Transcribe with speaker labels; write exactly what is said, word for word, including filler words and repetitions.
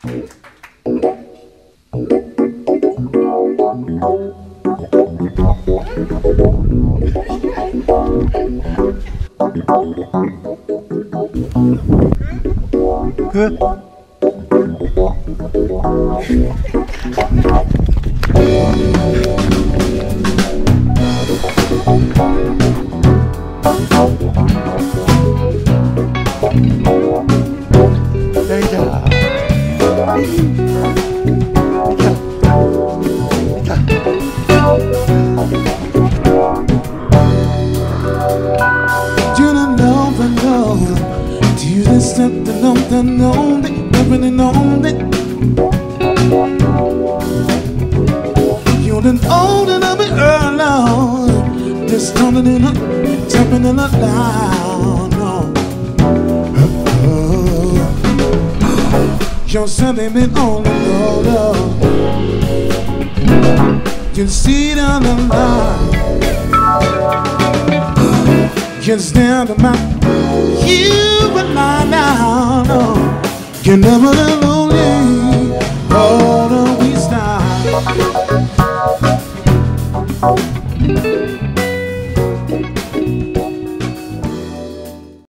Speaker 1: Good.
Speaker 2: Something on the known that never known that you're an old and I'll be early. Just coming in, jumping in the loud. No. Oh. You're something been on the road. You see down the line. Just down to my you and I now know you're never lonely. Hold on, we stop.